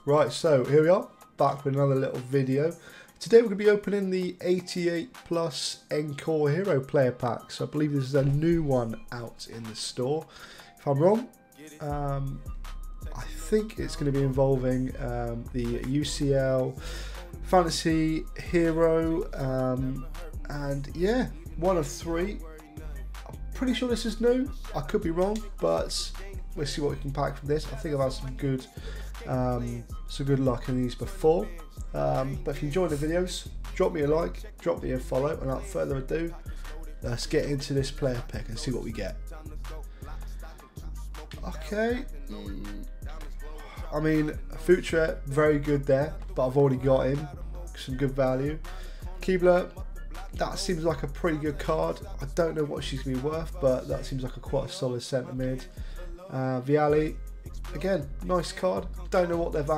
Right, so here we are, back with another little video. Today we're going to be opening the 88 Plus Encore Hero Player Pack. So I believe this is a new one out in the store. If I'm wrong, I think it's going to be involving the UCL Fantasy Hero, and yeah, one of three. I'm pretty sure this is new. I could be wrong, but we'll see what we can pack from this. I think I've had some good luck in these before. But if you enjoy the videos, drop me a like, drop me a follow, and without further ado, let's get into this player pick and see what we get. Okay, I mean, Futre, very good there, but I've already got him, some good value. Keebler, that seems like a pretty good card. I don't know what she's going to be worth, but that seems like quite a solid centre mid. Vialli, again, nice card, don't know what their value